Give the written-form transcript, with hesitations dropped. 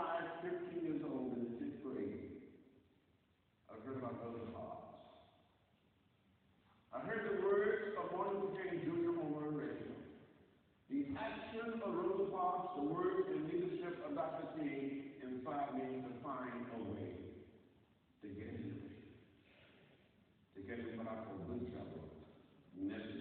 5, 15 years old in the 6th grade, I heard about Rosa Parks. I heard the words of Martin Luther King Jr. on the radio. The action of Rosa Parks, the words and leadership of Dr. King inspired me to find a way to get into it. To get in what I call good trouble. Never